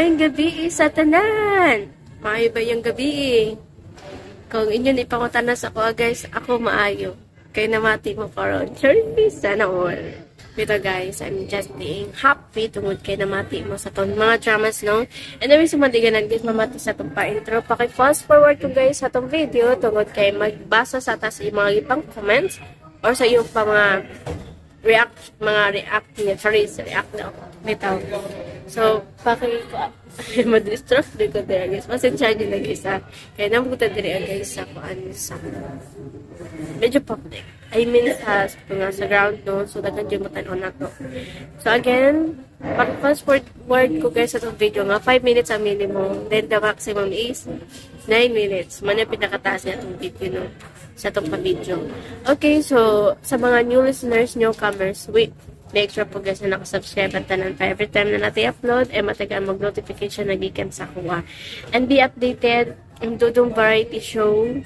Maayong gabi sa tanan. Maayo ba yung gabi? Kung inyo ipangutanas ako guys, ako maayo. Kay namati mo karon. Surely sana all. Pero guys, I'm just being happy tungod kay namati mo sa ton mga dramas, no? And then sumandiganan guys, mamati sa tong pa-intro. Paki-fast forward ko guys sa tong video tungod kay magbasa sa taas yung mga ibang comments or sa iyong pa mga react na bitaw. So, madistract din ko dira guys. Pasensya din na guys ha. Kaya namuta dira guys sa kuan sa medyo public. I mean sa ground no. So, dagan dyan matanon na to. So, again, pag-fast forward ko guys sa itong video nga, 5 minutes ang minimum. Then, the maximum is 9 minutes. Man yung pinakataas niya itong video no. Sa itong pa-video. Okay, so, sa mga new listeners, newcomers, make sure po guys na nakasubscribe at tanan pa every time na natin upload matagaan mag-notification na gikan sa kuha. And be updated ang Dudong Variety Show.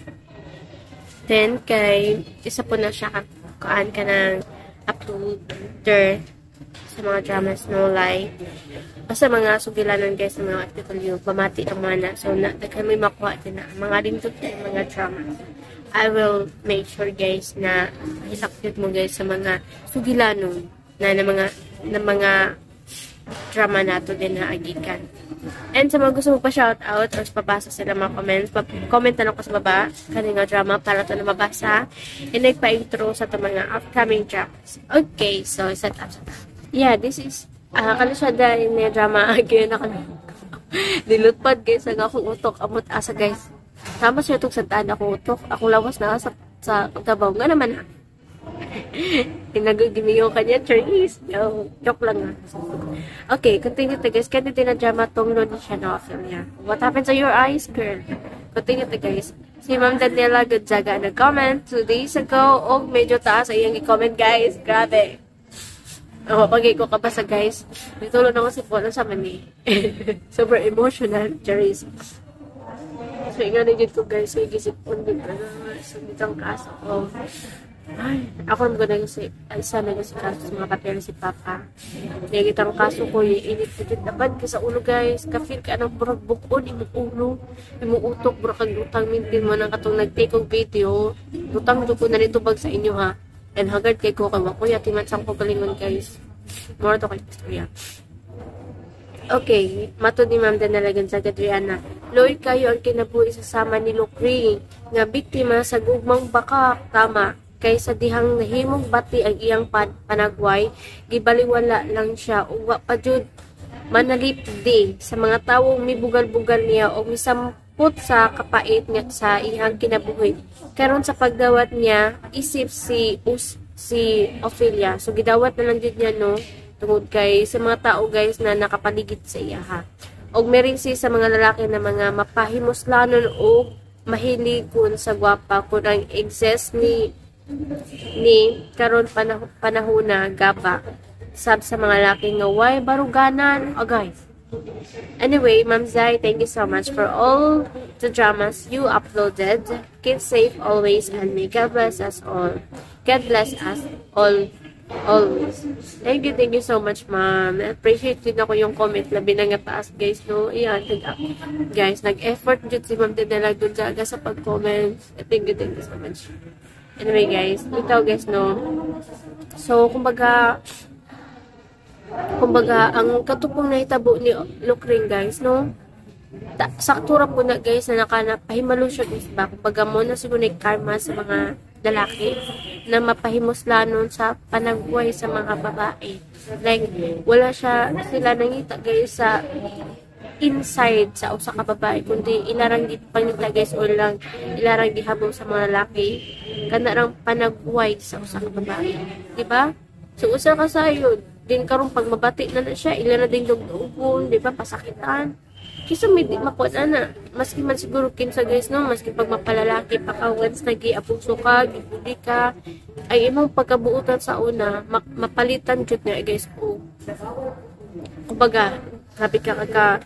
Then, kay isa po na siya kaan ka ng uploader sa mga dramas no like basta mga sugilanan guys sa mga article pamati ang mga na. So, daghan may makuha din na mga lindot na mga dramas. I will make sure guys na hilakit mo guys sa mga sugilanon na mga drama nato din na agikan. And sa mga gusto mo pa shoutout or papasa sila mga comments, comment na lang ko sa baba kanina drama para ito na mabasa and nagpa-intro sa ito mga upcoming dramas. Okay, so set up. Yeah, this is kalusada yung drama again ako nilutpad guys ang akong utok amot asa guys. Tama siya itong santaan akong utok. Akong lawas na sa tabaw nga naman ha. Nagagimiyo kanya, Charlize. No, joke lang nga. Okay, continue to guys. Kaya din na drama tong siya na film niya. What happened to your eyes, girl? Continue to guys. Si Ma'am Daniela Gonzaga nag-comment 2 days ago. O, medyo taas ay yung i-comment guys. Grabe. Pagay ko kabasa guys. Nitulo na ko si Paul sa mani. Super emotional, Charlize. So, nga na dito guys. So, igisip ko dito na. So, ditang kaso ko. Ay, ako naman gano'n kasi, ay sana kasi kaso sa mga papel si Papa. Nagitang kaso ko, init-init dapat ka sa ulo guys. Ka-feel ka ng burag bukon, imong ulo, imong utok, burag kang utang, mintin mo ng katong nag-take of video. Utang ko na nito bag sa inyo ha. And hagard kay ko kama, kuya, timansang ko galingon guys. More to kay istorya. Okay, matod ni Ma'am Danalagan sa Gadriana. Loy kayo ang kinabuhi sa sama ni Lucre, nga biktima sa gugmang baka, tama. Kaysa dihang nahimong bati ang iyang panagway, gibaliwala lang siya uwa pa jud manalipdi sa mga tawong mibugal-bugal niya o misampot sa kapait nga sa iyang kinabuhi. Karon sa pagdawat niya, isip si Ophelia. So gidawat na lang jud niya no tungod kay sa mga tao guys na nakapaligid sa iya ha. Og meron si sa mga lalaki na mga mapahimuslanon o mahiligon sa gwapa kung ang excess ni karon panahon na gaba sab sa mga laki nga way baruganan guys. Anyway, Ma'am Zai, thank you so much for all the dramas you uploaded. Keep safe always and may God bless us all. God bless us all always. Thank you so much, Ma'am. Appreciate din ako yung comment labi na nga taas guys no. Ayan, guys, nag-effort jud si Ma'am Dinala dun sa pag-comment. Thank you so much. Anyway guys, ito guys no. So kumbaga ang katupong nahitabo ni Lucre guys no. Saktura po na guys na nakanapahimalo siya guys ba. Kumbaga mo na siguro karma sa mga lalaki na mapahimuslanon sa panagbuhay sa mga babae. Like wala sila nangita guys sa inside sa usa ka babae kundi ilarang di pangita guys o lang ilarang gihabong sa mga lalaki kanarang panagbuhay sa usa ka babae, di ba? So usa ka sayod din karon pag mabati na siya ila na ding dugdugon, di ba, pasakitan kisa may di makuha na maski man siguro kinsa guys no, maski pag mapalalaki pa ka once nagiapuso ka gibudi ka ay imong pagkabuutan sa una mapalitan jud nga guys ko kumbaga grabe ka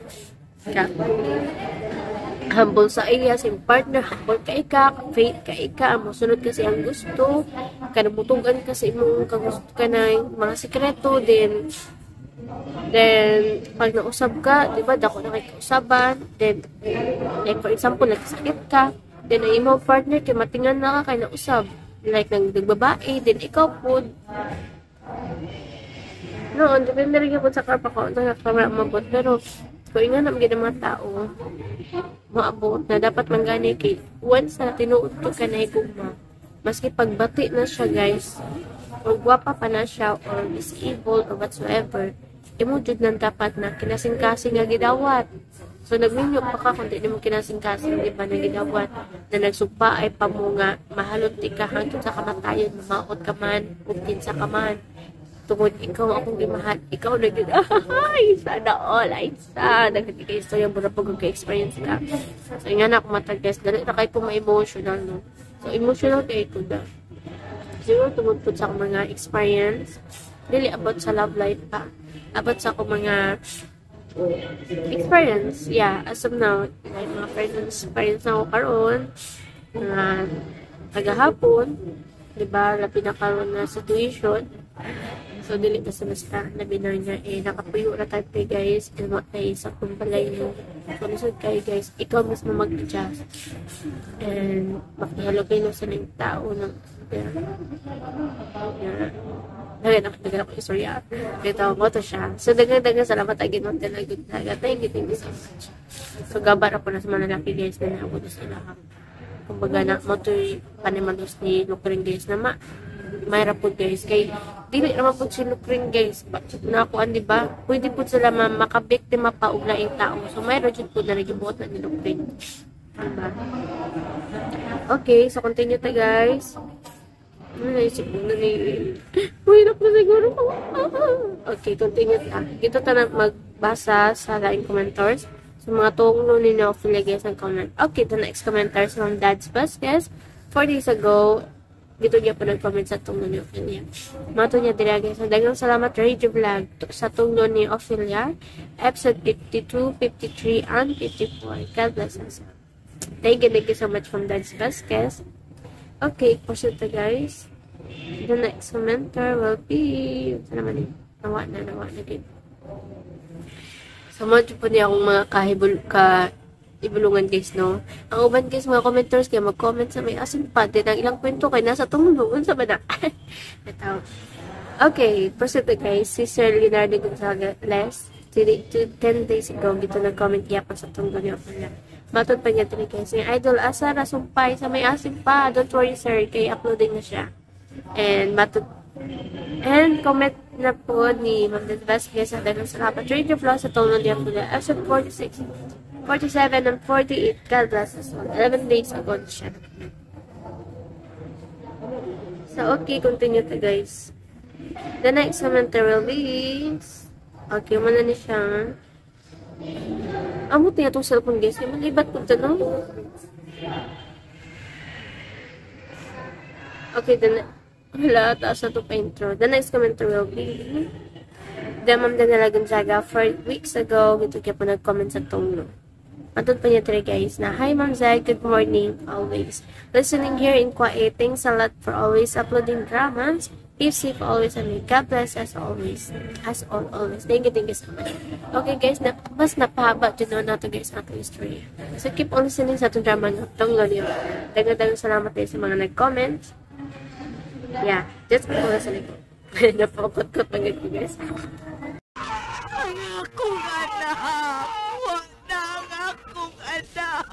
humble sa iya, sa partner, humble ka faith ka masunod kasi ang gusto, kanabutugan kasi imong kagusto ka na mga sekreto, din Then, pag nausab ka, di ba, dako na kay kausaban. Then, like for example, nagsakit ka. Then, ang imong partner, kay matingan na ka kay nausab. Like, nagbabae, then ikaw po. Noon, depende rin po sa karpa ko. Ito na mabot. Pero, kung nga naman gina mga tao, maabot na dapat manggani kay once na tinuod ko ka na higugma. Maski pagbati na siya, guys, or gwapa pa na siya, or disabled, or whatsoever, imujud nang dapat na kinasing-kasing nga gidawat. So, nagminyo pa ka kung di mo kinasing-kasing na iba na gidawat, na nagsugpa ay pamunga, mahalot di ka hangtod sa kamatayon, mamaot ka man, uptin sa kaman. Tungod, ikaw akong gimahal, ikaw na gid, ay, sana all, ay, sana, nagkikay istorya mo na pag-experience ka. So, nga na akong matag, guys, dali na kayo po ma-emotional, no? So, emotional kayo ko na. Siguro tungod po sa akong mga experience, dili about sa love life pa. About sa akong mga experience, yeah, as of now, like mga friends experience na ako karoon, mga tagahapon, diba, labi na karoon na situation. So, dili pa sa basta, labi na niya, nakapuyo na tayo kayo, guys, and what tayo sa kumbalay mo. So, lisod kayo, guys, ikaw mismo mag-adjust. And, makihalo kayo sa ng tao ng, Dagan ako istorya. Dito mo to siya. So, dagan salamat agad mo talaga. Thank you so much. So, gabar ako na sa mga lalaki, guys, na naabot sila. Kumbaga na mo to panimalos ni Lukring, guys, na mayra po, guys. Kay, dili naman po si Lukring, guys. Nakuan, diba? Pwede po sila makabiktima pa og laing tao. So, mayra dyan po na nagibuot na ni Lukring. Diba? Okay, so continue ta, guys. Naisip mo na hirap na siguro. Okay, continue ta. Dito ta na magbasa sa laing commenters. So, mga tunglo ni Ophelia, guys, ng comment. Okay, the next commenters from Dad's Vasquez. 4 days ago, dito niya po nag-comment sa tunglo ni Ophelia. Mato niya dira, guys. Dagang salamat, Radio Vlog, sa tunglo ni Ophelia. Episode 52, 53, and 54. God bless us. Thank you so much from Dad's Vasquez. Okay, proceed to, guys. The next commenter will be... Ito naman yun. Nawa na din. So, mga po niya akong mga ibulungan, guys, no? Ang uban, guys, mga commenters, kaya mag-comment sa may asin pa. Din ang ilang kwento kayo nasa tumulungan sa bana. Ito. Okay, proceed to, guys. Si Sir Leonardo Gonzales, 10 days ago, dito nag-comment niya pa sa tungkol niya. Matod pa niya ito, guys. Yung idol, asa, rasumpay sa may asin pa. Don't worry, sir, kay uploading na siya. And comment na po ni Ma'am Des Vasquez sa dagang salamat. Radio Vlog sa tono niya po na episode 46, 47, and 48. God bless us all. 11 days ago na siya. So, okay, continue to, guys. The next commenter will be... Okay, muna ni siya. Amo tiya itong cellphone, guys. Yung malibat po ito, no? Okay, wala, taas na ito pa intro. The next commenter will be the Ma'am Daniela Gonzaga. 4 weeks ago, ito kaya po nag-comment sa tunglo. Matod pa niya today, guys, na hi, Ma'am Zag, good morning, always. Listening here in quiet. Thanks a lot for always uploading dramas. Keep safe always, and may God bless as always. As always. Thank you so much. Okay, guys, mas napahaba dyan na ito, guys, ang history. So, keep on listening sa itong drama na itong lolyo. Dagang salamat tayo sa mga nag-comment. Yeah, just keep on listening. Napakot-kot ng ito, guys. Ang akong anak! Huwag na ang akong anak!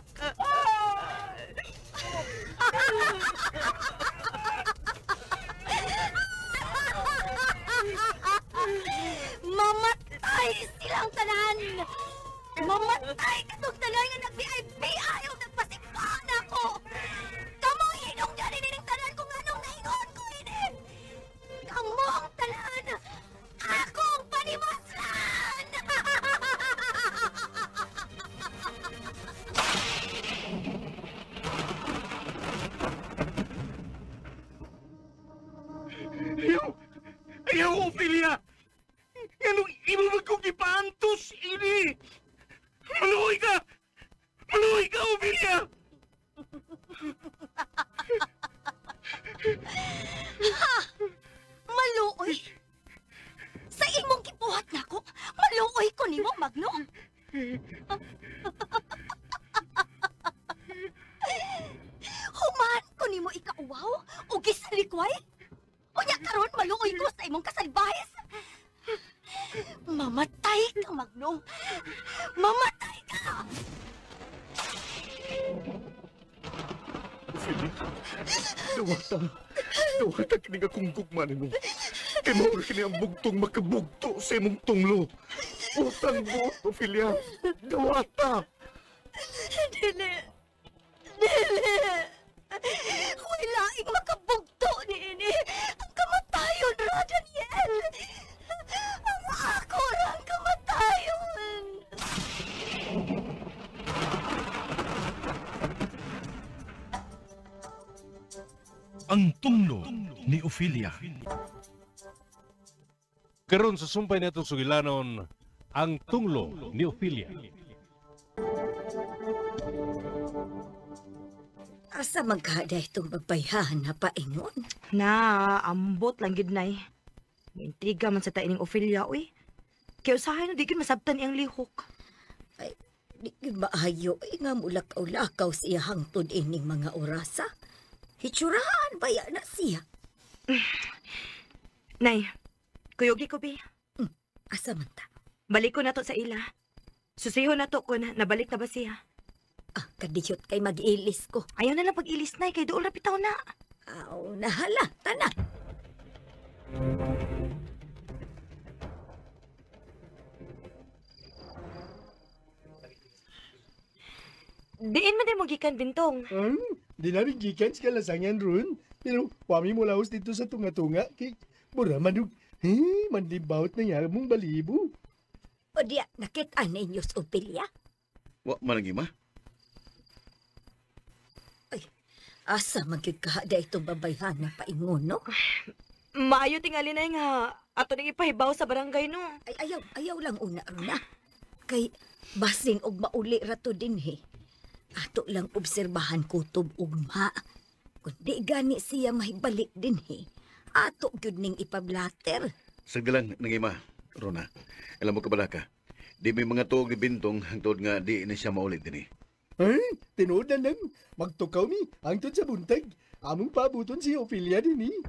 Mamatay silang tanan! Mamatay katong tanan nga nag-VIP! Ayaw nagpasikpaan ako! Kamong hinong dyan inining tanan kung anong naingon ko ini! Kamong tanan! Akong panimaslan! Ayaw, Ophelia! Anong imo kong ipaantos, ini! Maluoy ka! Maluoy ka, Ophelia! Mamatay ka, Magnong! Mamatay ka! Dawata. Dawata kini nga kung gugma nimo. Kay mao kini ang bugtong makabugto sa imong tunglo. Utang mo, Ophelia. Dawata. Dili! Dili! Wala ing makabugto ni ini. Ang kamatayon ra, Daniel! Ang ako ra ang kamatayon! Ang tunglo ni Ophelia. Karon sa sumpay natong sugilanon, ang tunglo ni Ophelia. Asa magkada itong babayhan na paingon? Na, ambot lang gid nay. Intriga man sa taining Ophelia, uy. Kaya usahay na di gid masabtan iyang lihok. Ay, di gyud maayo nga mulakaw-lakaw siya hangtod ining mga orasa. Hitsurahan baya na siya. Nay, kuyog di ko, bi. Asa man ta? Balik ko na to sa ila. Susiho na to kung nabalik na ba siya. Ah, kadiyot kay mag-ilis ko. Ayaw na lang pag-ilis, nay, kay dool na bitaw na. Aw, nahala, tana. Diin man din mo gikan, Bintong. Di na rin gikan sa kalasangan ron. Pero wami mo laos dito sa tunga-tunga. Kay mura manug. Mandibawt na nga mong balibo. O diya, nakita ninyo sa Ophelia? Wa man ma. Asa magkikahada itong babayhan na paingon, no? Maayo tingali na nga ato nang ipahibaw sa barangay, no. Ay, ayaw lang una. Kay basin og mauli rato din, he. Ato lang obserbahan kutob ugma. Kundi gani siya mahibalik din, he. Ato gyud ning ipablater. Sagdalang nangima, Rona. Alam mo kabalaka. Di may mga tuog ni Bintong hangtod nga di na siya maulit din eh. Ay, tinood na lang. Magtukaw mi. Hangtod sa buntag. Among pabuton si Ophelia din eh.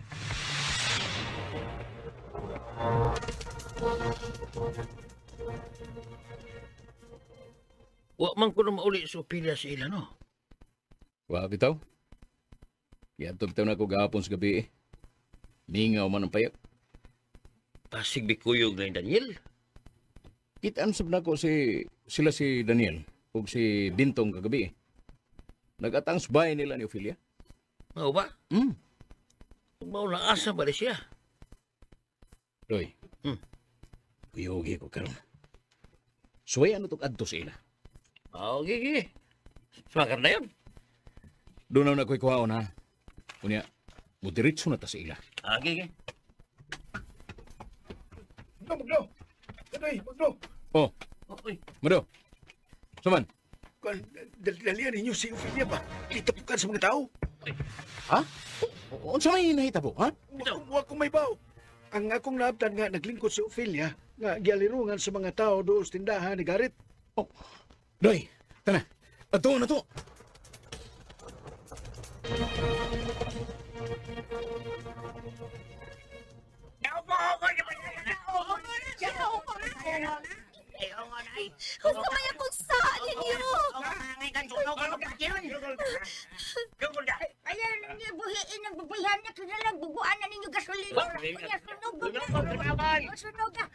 Wa man ko na mauli sa Ophelia sa ila, no? Wa bitaw. Yadto bitaw na ko gahapon sa gabi eh. Mingaw man ang payak. Pasig bikuyog na yung Daniel. Kitaan sab na ko sila si Daniel ug si Bintong kagabi eh. Nagatang sa bahay nila ni Ophelia. Mao ba? Mao na asa ba rin siya? Roy. Hmm. Uyogi ko karon. Suway ano tong adto sa ila. Okay. Sumakar na yun. Doon na ko'y kuhaon ha. Kunya, mudiritso na ta sa ila. Okay. Magno! Magno! Oh, Okay. Mado. Saman? Dalian ninyo si Ophelia ba? Itapukan sa mga tao. Ha? Unsa may nahita po, ha? Huwag kong may baw. Ang akong naabtan nga naglingkod si Ophelia nga gialirungan sa mga tao doon sa tindahan ni Garit. Oh, Roy, tana. Ato na to. Huwag naman akong saan ninyo! Ayan, buhiin ang babayhan na kinalang bubuan na ninyo gasolina. Kaya sunog na. Sunog na.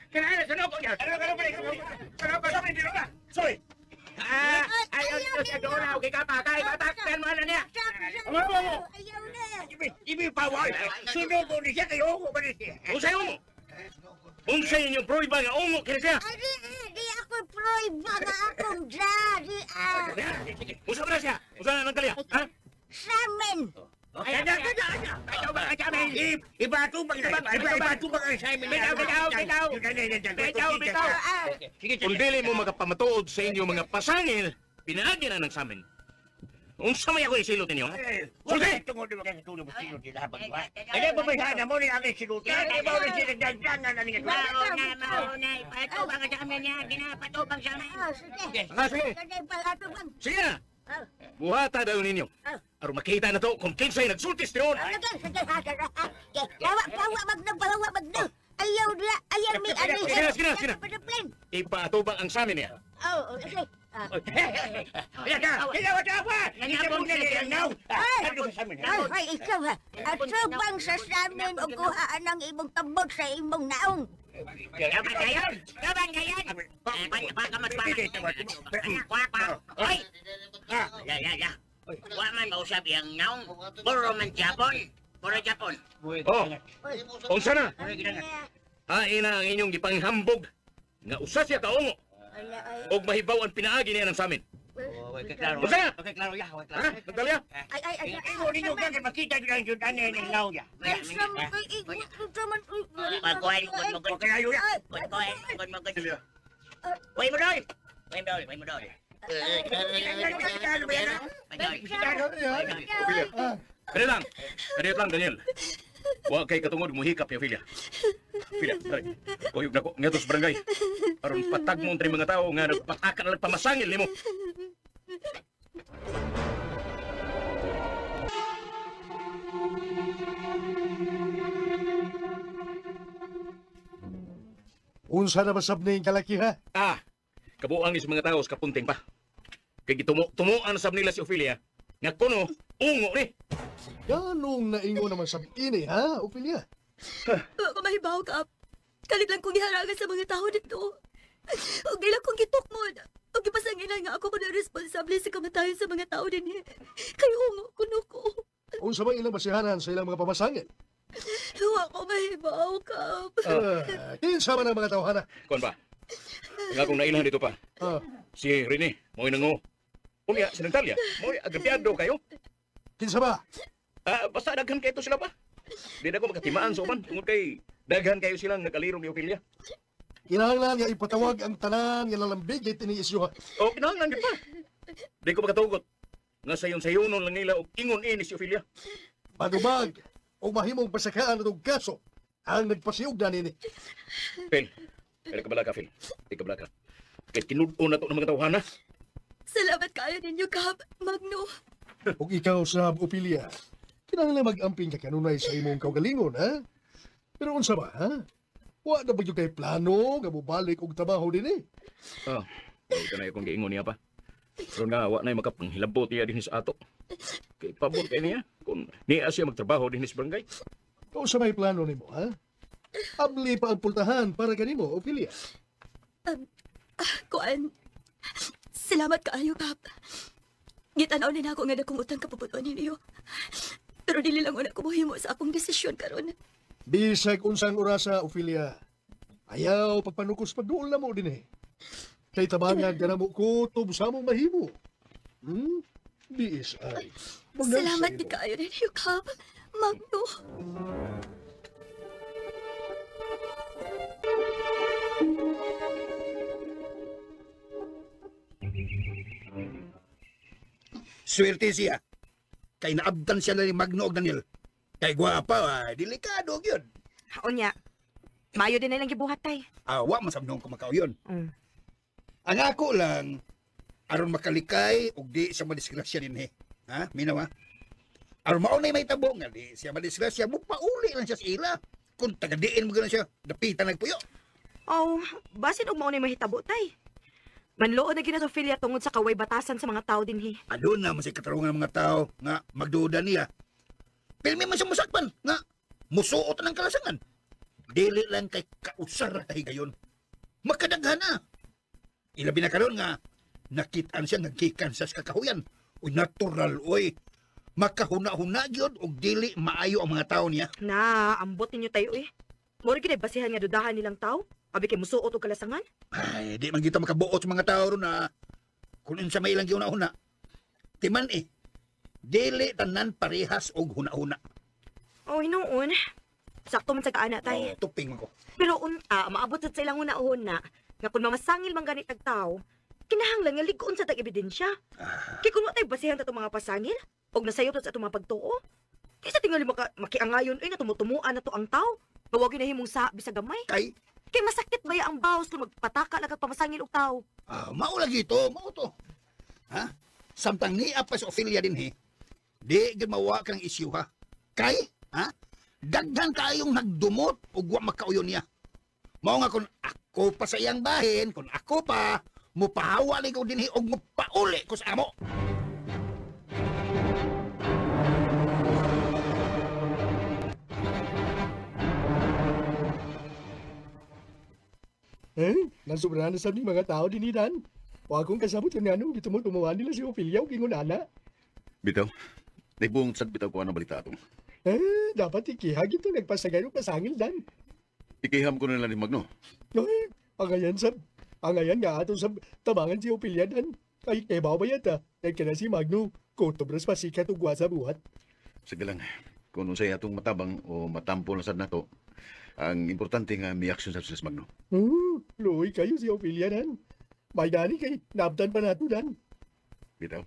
Sorry! Ayaw nyo siya doon na. Okay ka pa. Ipatakpan mo na niya. Ayaw na. Ibi pawal! Sunog ko ni siya kayo ko ba ni siya? Unsay mo? Unsay inyo proy ba nga ungo kini siya? Di ako proy ba na akong daddy. Usa ba na siya? Usa na nang kaliya? Ha? Samin. Ikaw ba ka kami? Ibato ba ang Simon? Bitaw. Kung dili mo magapamatuod sa inyo mga pasangil, pinaagi na ng samin. Unsa may ako isilot ninyo? Sige! Ano ba may sana mo ni aking silutin? Ano ba ulit sinagdagdag na naningat? Mauna. Patubang sa amin niya. Ginapatubang sa amin. Sige. Sige. Sige na! Buhata daw ninyo. Aron makita na to kung kinsay nagsultis tiyon. Bawa magno. Ayaw na, ayaw may ano. Sige na. Ipatubang ang sa amin niya. Oh, okay. Ay, ikaw ha. Asubang sa samin o kuhaan ang imong tabog sa imong naong. Laban ngayon! Baka matpaman. Hoy! Ya. Wa man mausap yung naong. Puro man Japon. Oh, unsa na? Hain na ang inyong gipanghambog. Nga usa siya kaungo. Og mahibaw ang pinaagi niya ng sa amin. Okay, klaro. Unsa na? Okay, klaro ya. Ha? Nagdalya? Ay. Imo ninyo kan makita lang jud ani ng law ya. Pagkuhay ko mo gud kayo ya. Pagkuhay ko mo gud. Way mo doy. Kaya lang, Daniel. Huwag kay katungod muhikap ya, Ophelia. Ophelia, dali. Uyog na ko, nga sa barangay. Aron patag mo ang mga tao nga nagpatakan na nagpamasangil nimo. Unsa na masab ning kalaki ha? Kabuang is mga tao sa kapunting pa. Kay tumuan sab nila si Ophelia. Nga kuno, ungo ni. Ganong naingo naman sab ini ha, Ophelia? Wa ko mahibaw ka. Kalit lang kong giharangan sa mga tao dito. Og dila kong gitukmod. Og gipasanginan nga ako ko na responsable sa kamatayon sa mga tao din. Kay hungo kuno ko. Unsa ba ilang basihanan sa ilang mga pamasangil? Wa ko mahibaw ka. Kinsa man ang mga tawhana? Kuan ba? Nga kung nailan dito pa. Si Rene, mo'y nango. Unya, si Natalia, mo'y agapiado kayo. Kinsa ba? Basta daghan kayo sila pa. Di na ko magkatimaan sa uman. Tungod kay daghan kayo silang nagalirong ni Ophelia. Kinahanglan nga ipatawag ang tanan nga lalambig kay tini isyu ha. O, kinahanglan di pa. Di ko makatugot. Nga sayon-sayonon lang nila o ingon ini si Ophelia. Badubag o mahimong pasakaan atong kaso ang nagpasiug na nini. Phil, kaya kabala ka, Phil. Di kabala ka. Kaya tinudo na to ng mga tawhana. Salamat kayo ninyo, Kap. Magno. Ug ikaw sa Ophelia, kinahanglan mag-amping ka kanunay sa imong kaugalingon ha. Pero unsa ba ha? Wa na ba yung kay plano nga mobalik og trabaho din eh. Ito na akong giingon niya pa. Pero nga, wa na yung makapanghilabot niya din sa ato. Kay pabor kay niya, kung niya siya magtrabaho din sa barangay. Kung sa may plano nimo ha? Abli pa ang pultahan para kanimo, Ophelia. Kuan. Salamat kaayo, Kap. Gitanaw ni ako nga dakong utang kapuputuan ninyo. Pero dili lang una ko mohimo sa akong desisyon karon. Bisag unsang orasa, Ophelia. Ayaw pagpanukos pagduol na mo din eh. Kay tabangan ka na mo kutob sa mong mahimo. Biis ay. Salamat di kaayo ninyo, Kap. Magno. Swerte siya. Kay naabdan siya na ni Magno og Daniel. Kay gwapa, delikado yun. Unya. Mayo din na lang gibuhat tay. Wa masabnong kumakaw yun. Ang ako lang, aron makalikay og di siya madisgrasya din Ha? Minawa? Aron maunay may tabo nga di siya madisgrasya, pauli lang siya sa ila. Kung tagadiin mo gano'n siya, dapitan nagpuyo. Basin og maunay mahitabo tay. Manluod na gina Ophelia tungod sa kaway batasan sa mga tao dinhi. Adun na masay katarungan ng mga tao nga magduda niya. Pilmi man siya musakpan nga musuot ng kalasangan. Dili lang kay kausar kay gayon. Makadaghan na. Ilabi na karon nga nakitaan siya nagkikan sa kakahuyan. Uy natural oy. Makahuna-huna gyud og dili maayo ang mga tao niya. Na, ambot ninyo tayo eh. Mura gid basihan nga dudahan nilang tao. Abi kay musuot og kalasangan. Ay, di man kita makabuot sa mga tao ron na kung sa may ilang giuna-una. Timan dili tanan parehas og huna-huna. Hinuon. Sakto man sa kaana tay. Tuping ko. Pero maabot sa ilang huna-huna nga kung mamasangil man ganit ag tao, kinahanglan nga ligon sa tag-ebidensya. Kay kung tay basihan ta mga pasangil og nasayop sa atong mga pagtuo. Kaysa tingali makiangayon nga tumutumuan na to ang tao. Mawag na himong sa bisag gamay. Kay masakit ba ang bawas kung magpataka lang kag pamasangil og tao? Mao lagi to, mao to. Ha? Samtang niya pa sa Ophelia din di gid mawa kang isyu ha. Kay, daghan kayong nagdumot ug wa makauyon niya. Mao nga kung ako pa sa iyang bahin, kung ako pa, mupahawa ni ko dinhi og mupauli ko sa amo. Nasubrahan na sa mga tao din Dan. O akong kasabot yung nanong dito mo tumuhan nila si Ophelia o gingon ana. Bitaw, naibong sad bitaw ko ang balita atong. Dapat ikihag ito nagpasagay ng pasangil Dan. Ikiham ko na lang ni Magno. Angayan nga ato sa tabangan si Ophelia Dan. Ay, kebaw ba yata? Nagkana si Magno. Kutobras pasikat o sa buhat. Sige lang, kung unsay atong matabang o matampol na sad nato, ang importante nga may aksyon sa si Magno. Luoy kayo si Ophelia Dan. May dani kay nabdan pa nato Dan. Bitaw.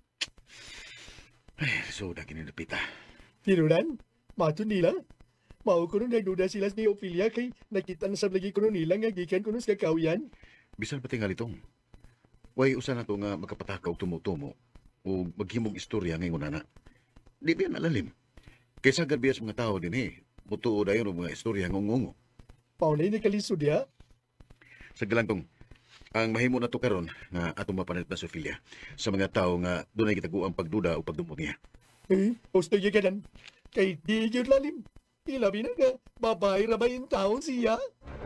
Ay, so dagin ni Pita. Tinuran, matun nila. Mao ko nung nagduda sila ni Ophelia kay nakita na sa lagi ko nila nga gikan ko sa kakawian. Bisan pati nga litong. Way usa na to nga magkapatakaw tumutumo o maghimog istorya ngayon na. Di ba nalalim? Kaysa garbiyas mga tao din mutuo dayon og mga istorya ngongongo. Paunay ni kalisod ya. Sa galantong, ang mahimo na to karon nga atong mapanit na Ophelia sa mga tao nga dunay gitaguang pagduda o pagdumog niya. Gusto niya ganan. Kay di yun lalim. Ilabi na nga, babae ra ba yung taon siya?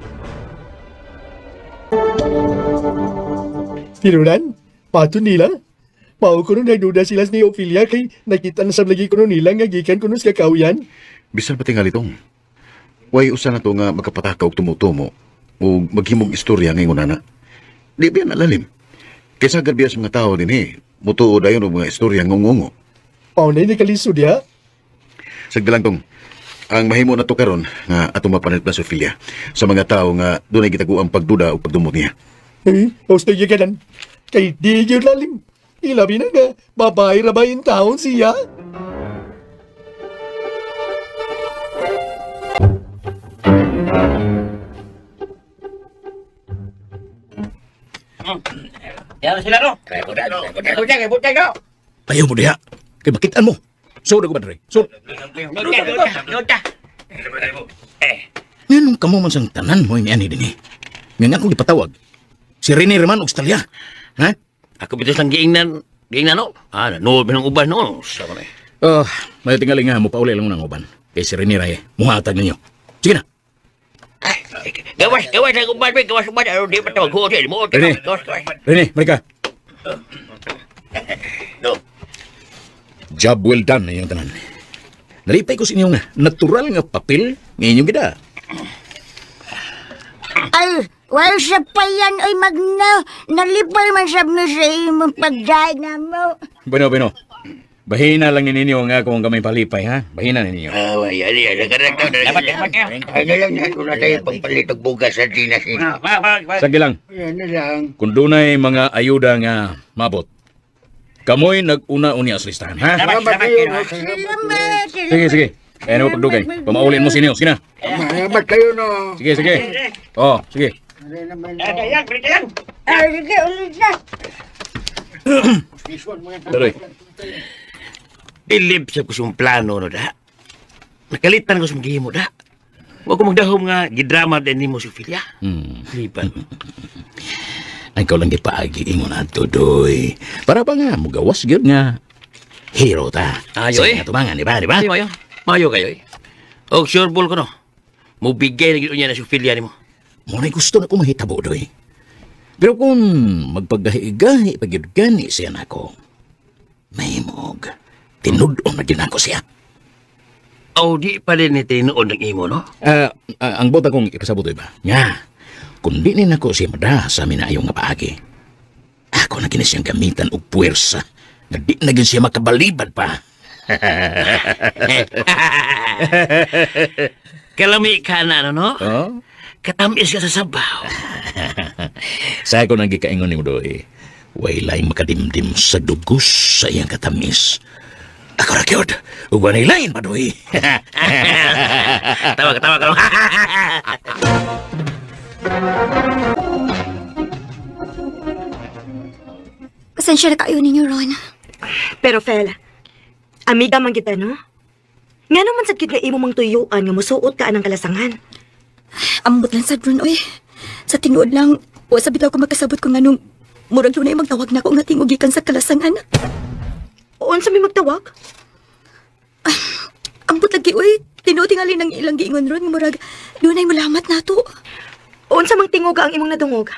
Tinuran, patun nila. Mao ko nung nagduda sila ni Ophelia kay nakita na sa lagi ko nila nga gikan ko sa kakawian. Bisan pati nga litong. Way usa na to nga magkapatakaw tumutumo o maghimog istorya ngayon na. Di ba nalalim? Kaysa garbiyas mga tao din mutuo dayon og mga istorya ngongongo. Paunay ni kalisod ya. Sagdalang tong, ang mahimo na to karon nga atong mapanit na Ophelia sa mga tao nga dunay gitaguang pagduda o pagdumog niya. Gusto niya ganan. Kay di yun lalim. Ilabi na nga, babae ra ba yung taon siya? Yan sila no. Butay no. Ayaw mo diha. Kay makitaan mo. Sura ko ba, Dre? Sura. Luta. Nganong kamo man sang tanan mo ini ani dinhi. Nga akong ipatawag. Si Rene Reman Australia. Ha? Ako bitis lang giingnan no. Nanood mo ng uban no. Sama na. May tingali nga mo pauli lang ng uban. Kay si Rene Ray, muhatag ninyo. Sige na. Gawas ang uban, gawas uban. Ano di pa tawag hotel mo? Rene, marika. No. Job well done na yung tanan. Nalipay ko sa inyo nga, natural nga papel ng inyong gida. Ay, wala sa payan ay Magno. Nalipay man sab na sa imong pagdaig na mo. Bueno. Bahina lang ninyo nga kung kamay palipay, ha? Bahina ninyo. Dapat. Ano lang na kung tayo pagpalitog bugas sa dinas. Sige lang. Kung dunay mga ayuda nga mabot, kamoy nag-una-uni sa listahan, ha? Salamat. Sige. Kaya na mo pagdugay. Pamaulin mo sinyo. Sige na. Mahamat kayo no. Sige. Sige. Sige, ulit na. Tuloy. Bilib sa kusong plano no da. Nakalitan ko sa mga mo da. Huwag ko magdahom nga gidrama din ni mo si Ophelia. Liban. Ikaw lang ipaagi mo na to, doy. Para ba nga, mugawas gyud nga. Hero ta. Ayo Sa tumangan, di ba? Mayo kayo Og sure ball ko no. Mubigay na gito niya na si Ophelia ni mo. Muna'y gusto na ko mahitabo, doy. Pero kung magpagahi-gahi pagyud gani siya na ko, may mog. Tinudon na din ako siya. Di pa rin ni tinuod ng imo, no? Ang bota kong ipasabot, doy ba? Nga. Kung di nin ako siya madasa minayong nga paagi, ako na siyang gamitan og puwersa na di na siya makabalibad pa. Kalami ka na, no? Oh? Katamis ka sa sabaw. Sa ako nang gikaingon ni mo doy, wailay makadimdim sa dugos sa iyang katamis. Ako ra gyud, ug walay lain pa doy. Tawa ka. Pasensya na kayo ninyo, Ron. Pero Fel, amiga man kita, no? Nga naman sad gyud nga imo mang tuyuan nga musuot ka anang kalasangan. Ambot lang sad ron, oy. Sa tinuod lang, wa sa bitaw ko magkasabot kung anong murag yun ay magtawag na ako nga tingog gikan sa kalasangan. Unsa may magtawag? Ambot lagi, oy. Tinuod tingali ng ilang giingon ron, nga murag doon ay mulamat na to. Unsa mang tingog ang imong nadungog?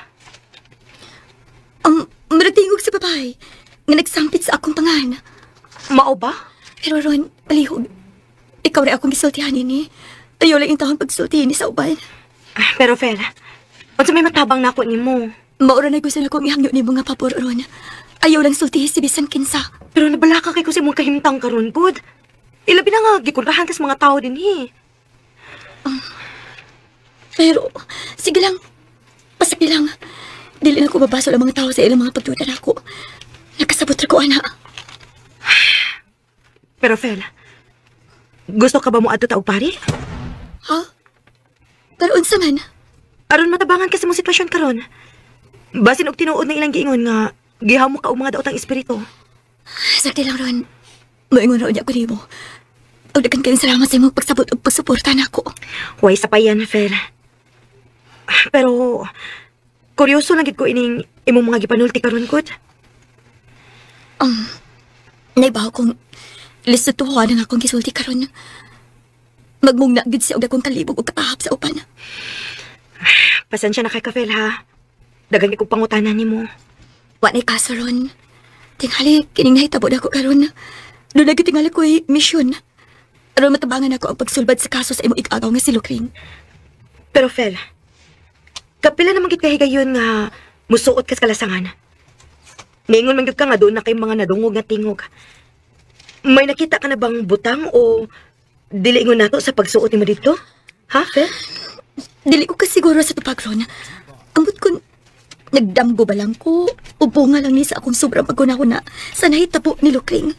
Murag tingog sa babae nga nagsampit sa akong pangan. Mao ba? Pero ron, palihog. Ikaw rin akong gisultihan ini. Ayaw lang yung taon pagsultihan ni sa uban. Pero Fel, unsa may matabang nako nimo? Maura na gusto na kong ihangyo ni mga pabor ron. Ayaw lang sultihin si bisan kinsa. Pero nabalaka kay ko sa imong kahimtang karon gud. Ilabi na nga gikunrahan kas mga tao din Pero, sige lang. Pasaki lang. Dili na ko babasol ang mga tao sa ilang mga pagduda na ako. Nakasabot ra ko, ana. Pero Fel, gusto ka ba mo adto ta og pari? Ha? Pero unsa man? Aron matabangan ka sa mong sitwasyon karon. Basin og tinuod na ilang giingon nga gihamo ka og mga daotang espiritu. Sakti lang ron. Moingon ron ako nimo. Og dagan kayong salamat sa imong pagsabot ug pagsuporta nako. Huwag sa payan, Fel. Pero, kuryoso lang gid ko ining imong mga gipanulti karon gud. Naibaw kong lisod tuhuan ang akong gisulti karon. Magmungna gid siya og akong kalibog og katahap sa upan. Pasensya na kay ka, Fel, ha? Dagan kong pangutanan nimo. Wa nay kaso ron. Tingali, kining nahitabo na ako karon. Doon lagi tingali ko'y misyon. Aron matabangan ako ang pagsulbad sa kaso sa imong ig-agaw nga si Lukring. Pero, Fel, kapila naman gid kahigayon nga musuot ka sa kalasangan. Ningon man gyud ka nga doon na kay mga nadungog nga tingog. May nakita ka na bang butang o dili ingon nato sa pagsuot nimo dito? Ha, Fel? Dili ko kasiguro sa tupag ron. Ambot ko, nagdamgo ba lang ko? O bunga lang ni sa akong sobrang pagkunahuna sa nahitabo ni Lukring.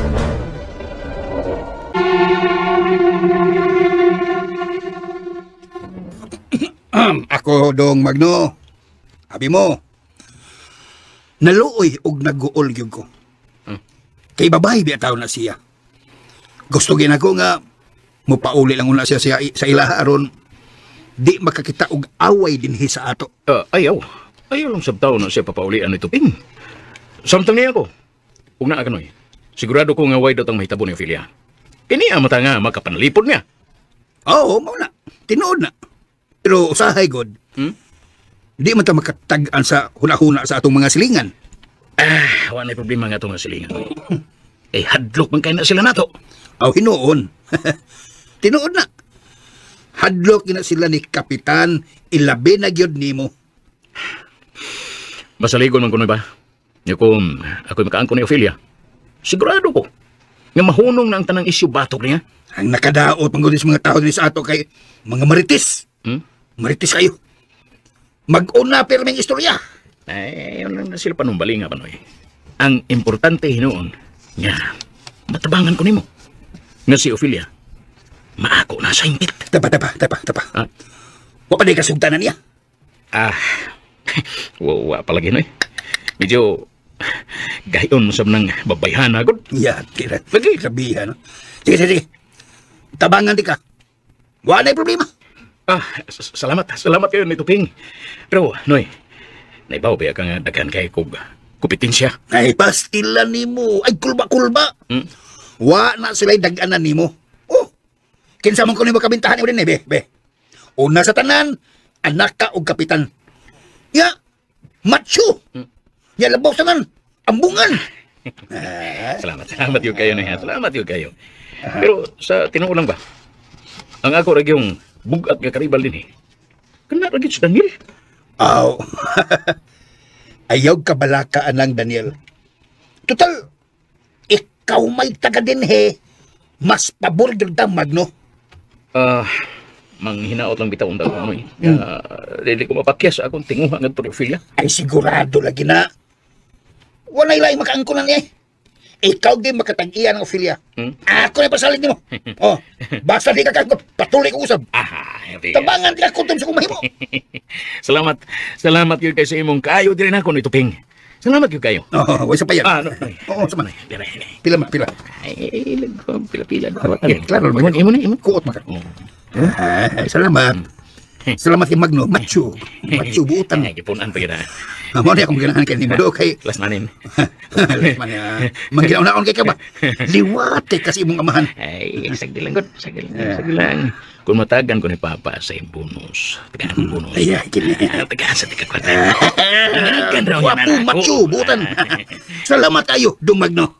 Ako dong Magno. Abi mo. Naluoy og nag-uol gyud ko. Kay babae biya taon na siya. Gusto gin ako nga mupauli lang una siya sa ilaha aron di makakita og away dinhi sa ato. Ayaw. Ayaw lang sabtaw na siya papaulian ni Tuping. Samtang niya ako. Kung naa kanoy, sigurado ko nga way datang mahitabo ni Ophelia. Kini amata nga makapanalipod niya. Oo, mao na. Tinuod na. Pero usahay god. Di man ta makatag-an sa huna-huna sa atong mga silingan. Wala na problema nga itong mga silingan. Hadlok man kayo na sila nato. Aw, hinuon. Tinuod na. Hadlok na sila ni Kapitan, ilabi na gyud nimo. Masaligon man kuno ba? Nga kung ako'y makaangko ni Ophelia, sigurado ko nga mahunong na ang tanang isyu batok niya. Ang nakadaot panggunin sa mga tao din sa ato kay mga marites. Marites kayo. Mag-una pirming istorya. Yun lang na sila panumbali nga panoy. Ang importante hinoon, nga matabangan ko nimo. Nga si Ophelia, maako na sa impit. Tapa. Wa pa di kasugtanan niya. Wa palagi no eh. Medyo gayon mo sa nang babayhan agad. Yeah, kira. Lagi sabihan. Sige. Tabangan di ka. Wala na problema. Salamat kayo ni Tuping. Pero, Noy, naibaw ba ka nga daghan kay kupitensya? Ay, pastilan nimo. Ay, kulba. Wa na sila'y daganan nimo. Oh, kinsa man ko nimo kabintahan mo din eh, be. Una sa tanan, anak ka og kapitan. Ya, macho. Ya, labaw sa nan, ambungan. Salamat yun kayo, Noy. Salamat yun kayo. Pero, sa tinuo lang ba? Ang ako rin yung bugat nga karibal din eh. Kana rin si Daniel? Aw. Ayaw ka balaka anang Daniel. Total, ikaw may taga din he. Mas pabor dagdag Magno. Manghinaot lang bitaw unta ko ano eh. Dili ko mapakyas akong tinguha nga to Ophelia. Ay sigurado lagi na. Walay laing makaangkunan niya eh. Ikaw din makatag-iya ng Ophelia. Ako na pasalit mo. Basta di ka patuloy ko usab. Tabangan di ka kutom sa kumahimo. Salamat yun kayo sa imong kayo din ako ni Tuping. Salamat kayo kayo. Oo, way sa payan. Ah, no. Oo, sa man. Pila. Pila ma, pila. Ay, pila-pila. Klaro, Imon. kuot maka. Salamat. Salamat kay Magno, macho buutan. Ay, kipunan pa kita. Mo na akong ganahan kay nimo do kay Plus nanin. Mangginaon kay ka ba? Liwat kay kasi imong amahan. Ay, sagdi lang. Kung matagan ko ni Papa sa yung bonus. Tagaan ang bonus. Ay, kini. Tagaan sa tika-kwata. Inginikan raw yan, anak. Macho buutan. Salamat kayo, Dong Magno.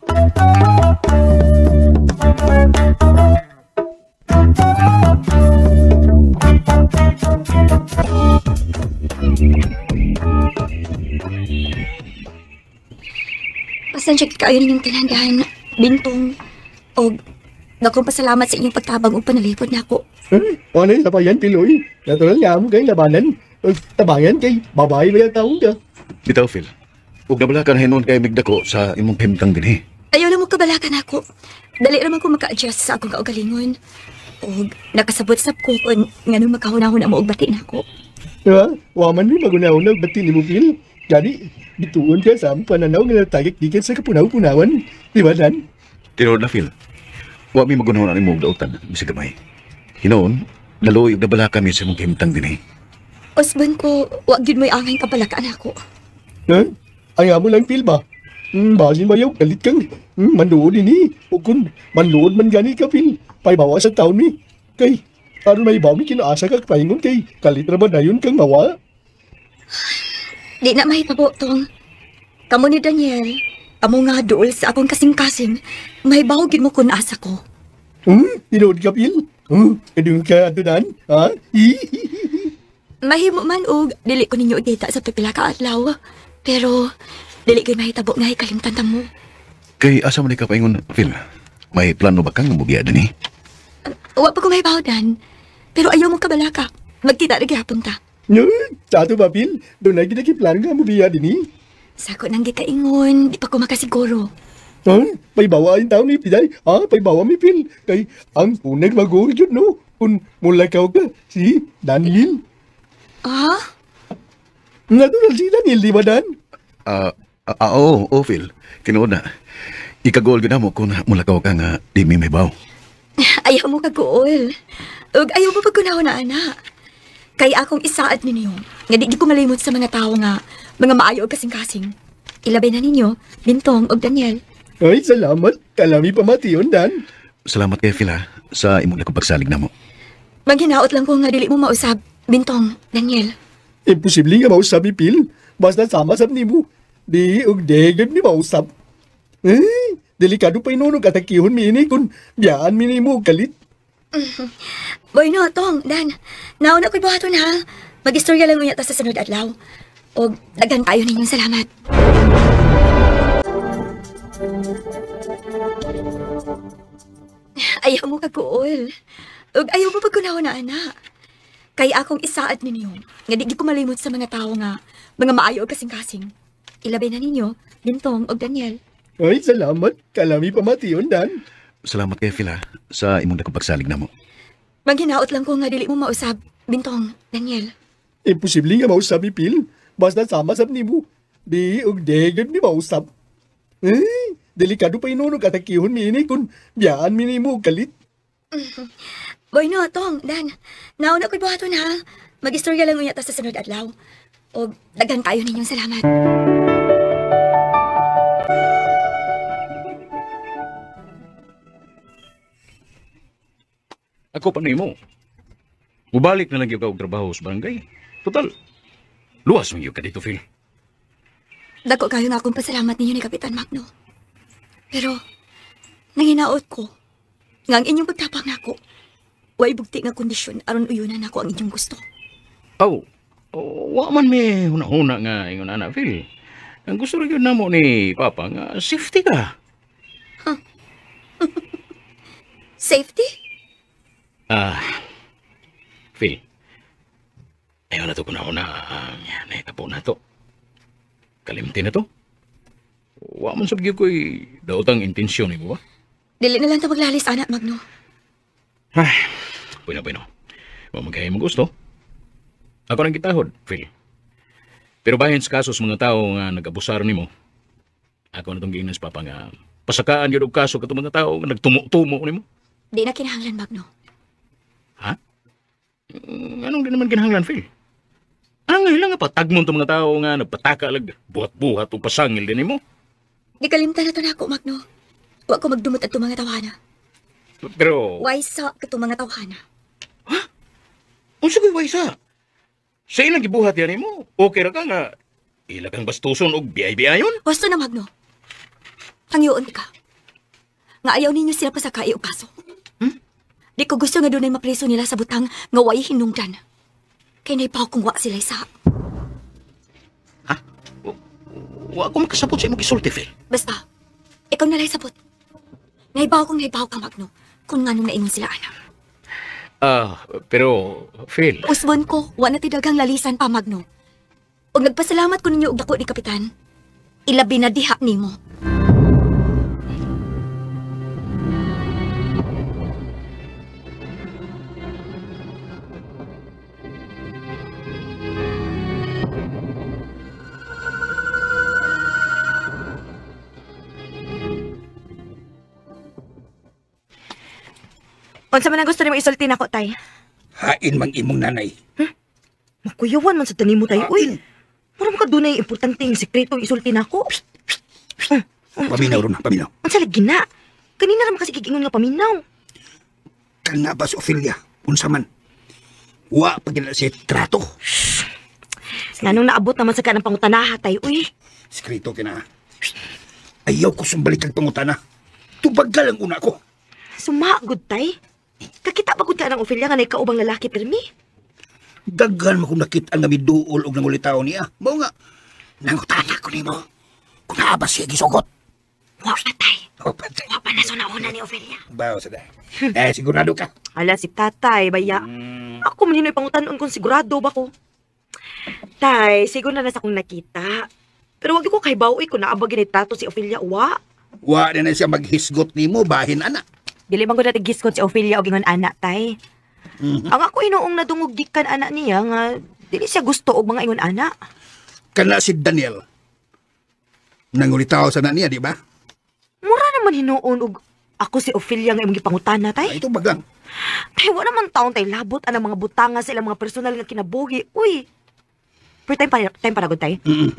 Pasensya kayo ninyong tinandahan, Bintong. O, dakong pasalamat sa inyong pagtabang o panalipod na ako. Ano yung sabayan, Piloy? Natural nga mo kay labanan. Tabangan kay babae ba yung taong ka? Bitaw, Phil. Huwag na bala ka na hinon kay Migdako sa imong himtang din eh. Ayaw lang mo kabalakan ako. Dali naman ko maka-adjust sa akong kaugalingon. O, nakasabot-sab ko kung nga nung makahunahon na mo og bati na ako. Diba? Waman ni magunahon bati ni mo, Phil. Jadi, bituon ka sa among pananaw nga natagik dikan sa kapunaw-punawan. Di ba, Dan? Tinood na, Phil. Huwag may magunahon ang imong dautan. Bisig gamay. Hinoon, naloy og nabala kami sa imong himtang din eh. Osban ko, wag yun mo'y angay kabalakan ako. Ha? Ay mo lang, Phil ba? Basin ba yung galit kang manuod ini? O kung manuod man gani ka, Phil, pa'y bawa sa taon ni. Kay, aron may bawa mi kinaasa ka paingon kay kalit na ba na yun kang mawa? Di na mahitabo tong. Kamu ni Daniel, amo nga dool sa akong kasing-kasing, mahibaw gid mo kun asa ko. Tinood ka, Phil? Kadung ka atunan? Ha? Mahimo man og dili ko ninyo kita sa pipila ka adlaw. Pero dili ko'y mahitabo nga ikalimtan mo. Kay asa man ka paingon, Phil? May plano ba kang mubiya din eh? Wa pa ko mahibaw, Dan. Pero ayaw mo kabalaka. Magkita na gihapon ta. Sa ato ba, Phil? Doon na ginakiplan nga mubiya din eh. Sako nang gikaingon, di pa ko makasiguro. May bawa yung taon ni Piday. May bawa mi, Phil. Kay ang unang mag-uul yun, no? Kung mulakaw ka, si Daniel. Natural si Daniel, di ba, Dan? Oo, Phil. Kinood na. Ikagol gina mo kung mulakaw ka nga di may baw. Ayaw mo kaguol. Ug ayaw mo pagkunahon na, anak. Kay akong isaad ninyo, nga di ko malimot sa mga tao nga, mga maayo kasing-kasing. Ilabay na ninyo, Bintong og Daniel. Ay, salamat. Kalami pamati yun, Dan. Salamat kay Phil ha, sa imong nakapagsalig na mo. Maghinaot lang ko nga dili mo mausab, Bintong, Daniel. Imposible nga mausab ni Phil. Basta sama-sab ni mo. Di og degad ni mausab. Delikado pa inunog at akihon mi ini kung biyaan mi ni mo galit. Boy no, Tong, Dan. Nauna ko'y buhaton ha. Mag-istorya lang unyata sa sunod adlaw. O daghan tayo ninyong salamat. Ayaw mo kaguol. Ug ayaw mo pagkunahon na, anak. Kay akong isaad ninyo, nga di ko malimot sa mga tao nga, mga maayo kasing-kasing. Ilabay na ninyo, Bintong og Daniel. Ay, salamat. Kalami pamati yun, Dan. Salamat kay Phil ha, sa imong nakapagsalig na mo. Maghinaot lang ko nga dili mo mausab, Bintong, Daniel. Imposible nga mausab ni Phil. Basta sama-sab ni mo. Di og degad ni mausab. Delikado pa inunog at akihon mi ini kung biyaan mi ni mo galit. Boy no, Tong, Dan. Nauna ko'y buhaton ha. Mag-istorya lang unyata sa sunod adlaw. O daghan tayo ninyong salamat. Ako pa mo. Mubalik na lang yung kaog trabaho sa barangay. Total, luwas mo yung ka dito, Phil. Dako kayo nga akong pasalamat ninyo ni Kapitan Magno. Pero, nanginaot ko, nga ang inyong pagtapang nako, way bugti nga kondisyon aron uyunan ako ang inyong gusto. Wa man may huna-huna nga ingon anak, Phil. Ang gusto rin yun na mo ni Papa nga safety ka. Safety? Phil, ayaw na to kuna-una, naitapo na to. Kalimti na to. Wa man sabi ko'y daotang intensyon ni mo ba? Dili na lang ito maglalis, anak Magno. Bueno. Wa magkaya mo gusto. Ako nang gitahod, Phil. Pero bahin sa kaso sa mga tao nga nag-abusar nimo, ako na itong giingnan sa papa nga pasakaan yun og kaso katong mga tao nga nagtumo-tumo nimo. Di na kinahanglan, Magno. Anong di naman kinahanglan, Phil? Angay lang nga patagmon itong mga tao nga nagpataka lag buhat-buhat o pasangil din nimo. Gikalimtan na to na ako, Magno. Wa ko magdumot at mga tawhana. Pero, Waysa ka to mga tawhana. unsa ko'y waysa? Sa ilang gibuhat yan nimo, okay ra ka nga ilagang bastuson og biyay-biyayon? Wasto na, Magno. Tangyoon ka. Nga ayaw ninyo sila pasakay o kaso. Di ko gusto nga doon ay mapreso nila sa butang nga way hinungdan. Kaya naipaw kung wa sila isa. Wa ko makasabot sa imong gisulti, Phil. Basta, ikaw nalay sabot. Naibaw ka, Magno, kung nga nung naingon sila, anak. Pero, Phil, Usbon ko, wa na tidagang lalisan pa, Magno. Og nagpasalamat ko ninyo og dako ni Kapitan. Ilabi na diha nimo. Unsa man ang gusto nimo isulti nako, tay? Hain mang imong nanay. Makuyawan man sa tanim mo, tay. Uy, para mo ka dunay importanteng sekreto isulti nako. Paminaw ron, paminaw. Unsa lagi na? Kanina ra man kasi gigingon nga paminaw. Kana ba si Ophelia? Unsa man? Wa pa gina si trato. Nganong naabot naman sa kanang pangutanaha, tay. Uy, Sekreto kina. Ayaw ko sumbalik kag pangutana. Tubagal ang una ko. sumagod, tay. Kakita ba gud ka ng Ophelia nga kaubang lalaki, Permi? Daghan mo kung nakita nga miduol og nangulitaw niya. Mao nga, nangutana ko nimo. Kung naa ba siya gisugot? Wa pa, tay. O, patay. Wa pa na sunahuna ni Ophelia. Bawa sa day. Sigurado ka. Ala, si tatay, baya. Ako maninoy pangutanon kung sigurado ba ko. Tay, siguro na nasa akong nakita. Pero wag ko kay bawi kung naabag trato si Ophelia, wa. Wa na siya maghisgot nimo bahin ana. Dili man ko natigis ko si Ophelia og ingon anak, tay. Ang ako inuong nadungog gikan anak niya nga dili siya gusto og mga ingon anak. Kana si Daniel. Nangulitaw sa anak niya, di ba? Mura naman hinuon og ako si Ophelia nga imong gipangutana, tay. Ito bagang. Tay, wala man taon tay labot ang mga butanga sa ilang mga personal nga kinabuhi. Uy. Pero time para gud, tay.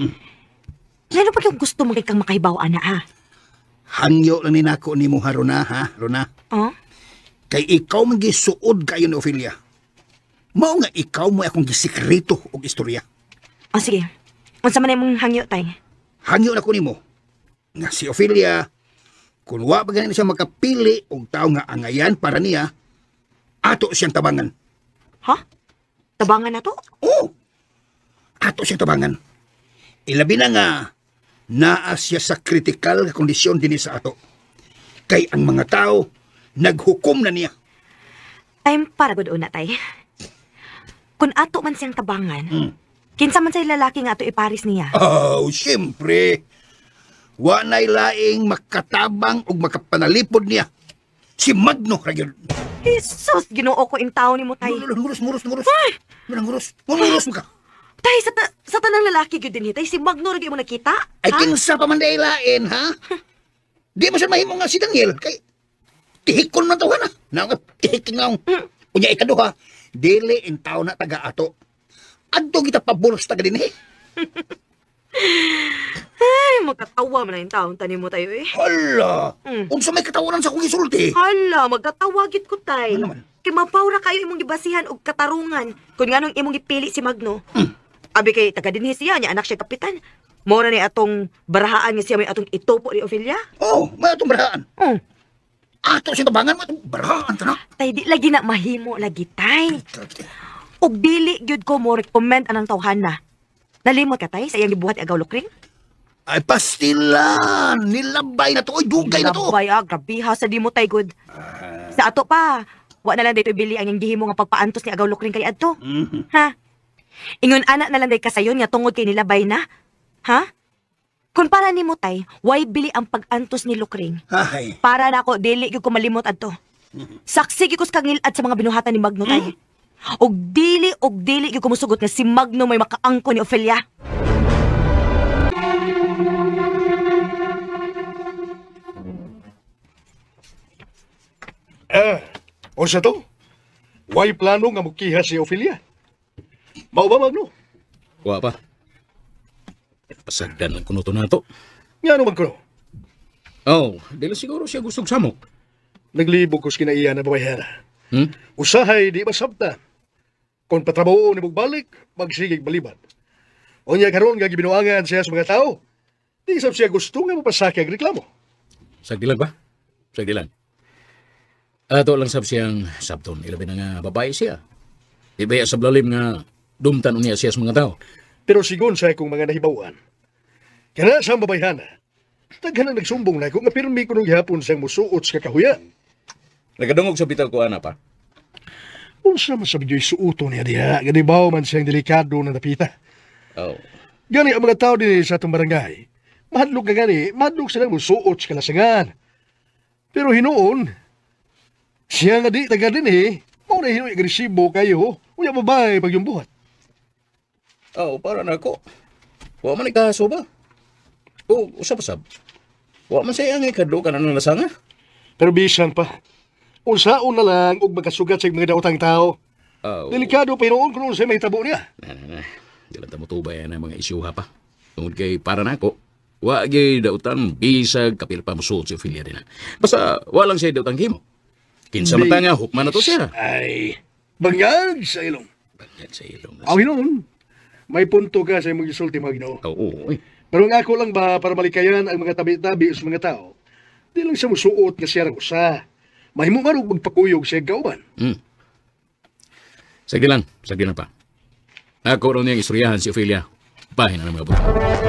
Lalo pa yung gusto mo kay kang makahibaw, ana, ha? Hangyo lang ni nako nimo ha, Rona, ha, Rona? Oh? Kay ikaw man gisuod kayo ni Ophelia. Mao nga ikaw mo akong gisikreto og istorya. Oh, sige. Unsa man imong hangyo, tay? Hangyo na ko nimo nga si Ophelia kung wa pa ganin siya makapili og tao nga angayan para niya, ato siyang tabangan. Ha? Tabangan na to? Oo. Ato siyang tabangan. Ilabi na nga naa siya sa kritikal nga kondisyon din sa ato. Kay ang mga tao naghukom na niya. Time para gud una, tay. Kung ato man siyang tabangan, kinsa man say lalaki nga ato iparis niya. Oh, siyempre. Wa na'y laing makatabang o makapanalipod niya. Si Magno, Ragyod. Jesus, ginoo ko in tao ni mo, tay. Muros mo ka. Tay, sa tanang lalaki gyud din, tay. Si Magno rin mo nakita? Ay, kinsa pa man dahil lain, ha? Di mo siya mahimo nga si Daniel. Kay, tihikon man tawhan, ha? Nga, tihiking nga. Unya ikaduha, dili in tao na taga-ato. Adto kita pabulos taga din, eh. Ay, magkatawa man na yung taong tanim mo tayo, eh. Hala! Unsa may katawanan sa akong isulti? Hala, magkatawagit ko, tay. Ano naman? Kay mapawra kayo imong gibasihan og katarungan kung nganong imong gipili si Magno. Abi kay taga dinhi siya, niya anak siya kapitan. Mora ni atong barahaan nga siya may atong itopo ni Ophelia. Oh, may atong barahaan. Ato siya tabangan mo atong barahaan, tanak. Tay, di lagi na mahimo lagi, tay. Og dili gyud ko mo recommend anang tawhana. Nalimot ka, tay, sa iyang gibuhat agaw lukring? Ay, pastilan! Nilabay na to! Oy, dugay na to! Nilabay, grabiha sa di mo, tay, good. Sa ato pa, wa na lang dito ibili ang yung gihimo nga pagpaantos ni agaw lukring kay adto. Ha? Ingon anak na lang day kasayon nga tungod kay nilabay na. Ha? Kung para ni mo, tay, why bili ang pag-antos ni lukring? Ay. Para na ako, dili gyud ko malimot adto. Saksi gyud ko sa kangilad sa mga binuhatan ni Magno, tay. Og dili gyud ko musugot nga si Magno may makaangko ni Ophelia. O sa to, way plano nga mukiha si Ophelia. Mao ba, Magno? Wa pa. Pasagdan lang kuno to na to. Nga ano, Magno? Oh, dili siguro siya gustong samok. Naglibog ko sa kinaiya na babayara. Hmm? Usahay di masabta. Kung patrabaho ni magbalik, magsigig balibad. O niya karon nga gibinuangan siya sa mga tao, di sab siya gusto nga mapasaki ang reklamo. Sagdi lang ba? Sagdi lang. Ato lang sab siyang sabton. Ilabi na nga babae siya. Ibaya sa blalim nga dumtan niya siya sa mga tao. Pero sigon sa akong mga nahibawan, kana sa babayhana, taghan ang nagsumbong na ako nga pirmi ko nung gihapon siyang musuot sa kakahuyan. Nagadungog sa bital ko, ana pa. Unsa man sa video'y suuto niya diha, ganibaw man siyang delikado na napita. Oh. Gani ang mga tao din sa atong barangay, mahadlok ka gani, mahadlok silang musuot sa kalasangan. Pero hinoon, siya nga di taga din mau na hinoy agresibo kayo, uya babae pag yung buhat. Oh, para na ako. Wa man ikaso ba? O, usap-usap. Wa man siya ang ikadlo ka na ng lasanga. Pero bisan pa, unsaon na lang og magkasugat sa mga daotang tao. Oh. Delikado pa hinoon kung sa may tabo niya. Na. Di lang tamutubay na mga isyuha pa. Tungod kay para na ako, wa gay dautan bisag kapil pa musuot si Ophelia din. Basta walang siya dautang himo. Kinsa mata nga hukman na to siya. Ay, bangag sa ilong. Bangag sa ilong. Aw hinoon, may punto ka sa imong gisulti, Magno. Oo. Pero nga ako lang ba para malikayan ang mga tabi-tabi sa mga tao, di lang siya musuot nga siya ragusa. Mahimo marog magpakuyog siya kauban. Sige lang pa. Ako ron niyang istoryahan si Ophelia. Bahin na ng mga buto.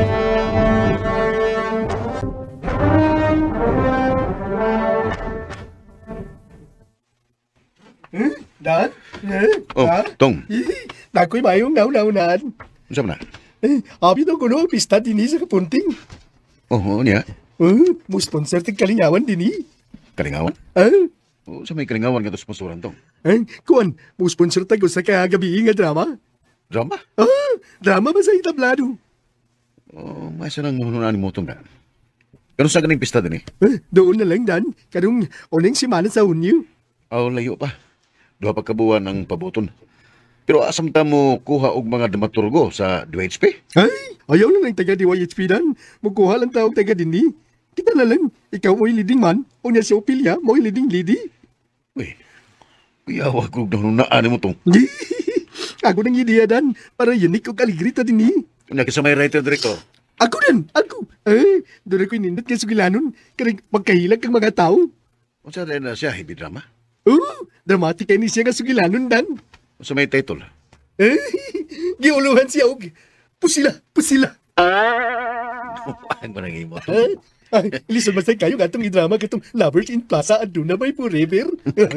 Dan? Oh, Tong. Nako'y mayong nauna-unaan. Unsa man na? Abi daw ko no, pista din sa kapunting. Oo niya. Mo sponsor tig kalingawan din Kalingawan? Sa may kalingawan nga to sponsoran, Tong. Kuan, mo sponsor tag sa kagabi nga drama. Drama? Drama ba sa itablado? Oh, may sarang nununan mo, Tong, na. Ganun sa ganing pista din Doon na lang, Dan. Karong uning simana sa Hunyo. Layo pa. 2 pagkabuan ang paboton. Pero asam ta mo kuha og mga dramaturgo sa DYHP? Ay, ayaw lang ng taga DYHP, Dan. Magkuha lang tawag taga din Kita na lang, ikaw mo'y leading man, o niya si Ophelia, mo'y leading lady. Uy, kuyawag ko nunaan mo, Tong. Ako nang ideya, Dan, para unique o kaligrita din Kanya sa may writer director. Ako. Doon ako'y nindot kaya sugilanon, karang magkahilag kang mga tao. Unsa rin na siya, heavy drama? Dramatic kayo ni siya nga sugilanon, Dan. Unsa may title? Giuluhan siya og pusila. Ang manangin mo. Listen ba kayo nga itong idrama katong Lovers in Plaza Aduna by Forever?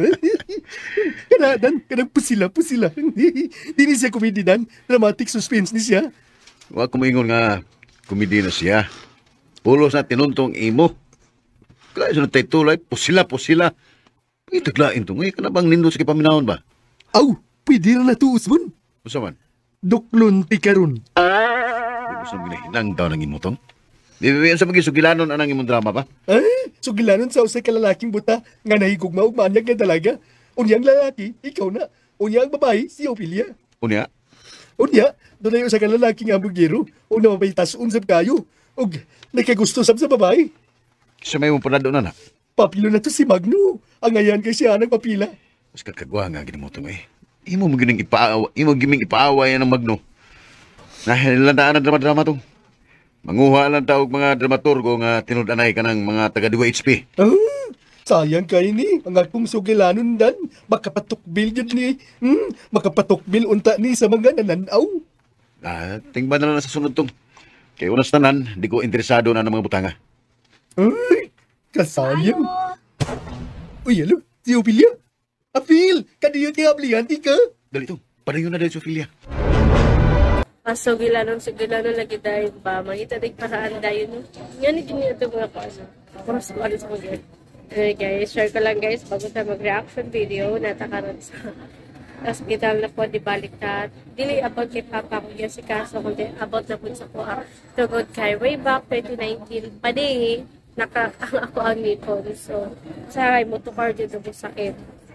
Kanang pusila. Dini siya komedi, Dan. Dramatic suspense ni siya. Wa ko moingon nga komedi na siya. Pulos na tinuntong imo. Kaya sa natay-tulay, pusila. Itaglain to. Ngayon ka na bang nindot sa kipaminahon ba? Aw, pwede na natuos mo. Usa man? Duklon ti karon. Gusto mo ginahinang daw ng imotong? Di ba sa mga sugilanon anang imong drama ba? Sugilanon sa usay kalalaking buta nga nahigugma og manyag nga dalaga. Unyang lalaki, ikaw na. Unyang babae, si Ophelia. Unya, doon na yung sa kalalaking ambugero. O na mapaitas unsab kayo. Og nakagusto sab sa babae. sa may mong panado na na. Papilo na to si Magno. Ang ayan kay siya nagpapila. Mas kakagwa nga ginimotong Imo mo gining ipaawa, imo giming ipaawa yan ang Magno. Nahilandaan ang drama-drama to. Manguha lang tawag mga dramaturgo nga tinud-anay ka ng mga taga-DYHP. Sayang kayo ni. Ang akong sugilanon dan. Makapatukbil yun ni. Makapatukbil unta ni sa mga nananaw. Tingba na lang sa sunod tong. Kaya unas tanan, di ko interesado na ng mga butanga. Ay, kasayang. Uy, hello, si Ophelia. Apil, kadiyo ti ablihanti ka. Dali to, padayon na dahil si Ophelia. Sugilanon lagi dahil ba? Mangita din paraan dahil no. Yan din ito mga kaso. Mas ko ano sa mga. Anyway guys, share ko lang guys bago tayo mag-reaction video natakaroon sa hospital na po di baliktad. Dili about kay Papa ko yan si kaso kundi about na po sa ko tugod kay way back 2019 pa di naka ako ang nipon. So, sa motor car dito po sakit.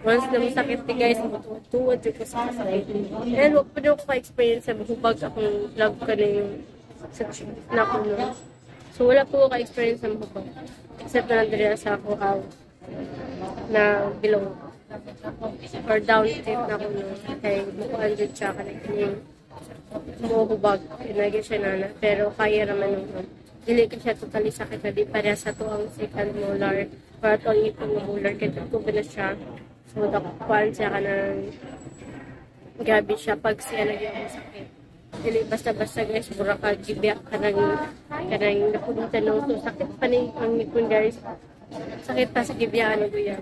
Once na masakit ni guys, matuwad yung sa sakit. And wag pa din ako ka-experience sa mahubag akong vlog ka na yung na ako nun. So wala po ako ka-experience sa mahubag. Except na nandun sa ako na below. Or down tip na ako nun. Kaya mukuan dyan siya ka na yung mahubag. Pinagin siya na. Pero kaya naman nun. Dili ka siya totally sakit na di pareha sa to ang second molar. Or ito ang ipong molar. Kaya tutubo na siya. So, nakukuhaan siya ka ng gabi siya pag siya nagyang sakit. Dili basta-basta guys, mura ka gibiyak ka ng napulitan ng so, sakit pa na ang ipon guys. Sakit pa sa gibiyakan ng guya.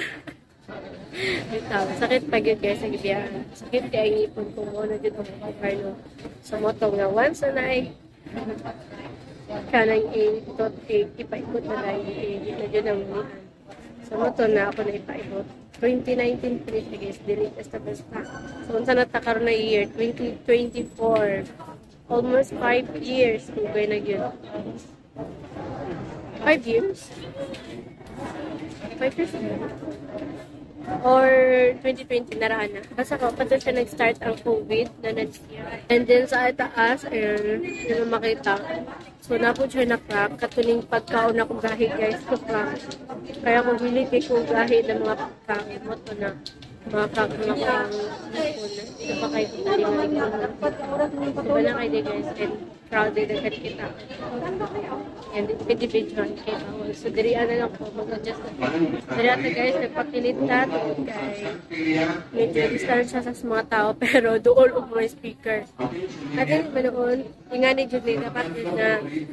Sakit pa yun guys sa gibiyakan. Sakit kaya ang ipon ko mo na dito ang karno. So, motong na once na ay kanang ipaikot na lang na dyan ang mulihan. So, motong na ako na ipaikot. 2019 finish guys, delete basta. So, unsa na ta karon na year 2024. Almost 5 years kung gay na yun. 5 years? 5 years or 2020 naraan na. Basta ko, pato siya nag-start ang COVID na nansiya. And then sa taas, ayun, yun makita. So, napo siya na-crack. Katuning pagkaon na kong gahi, guys, ko crack. Kaya kung hilig kong gahi ng mga pagkaon mo, ito na. Mga crack na kong ito pa kayo kung diba na kayo, guys, and crowded agad kita. And individual kita. So, diriyan na lang po, mag-adjust na. Diriyan na, guys, nagpakilit na. Medyo distansya sa mga tao, pero doon o mga speaker. At yun ba noon, nga ni Julie, dapat din na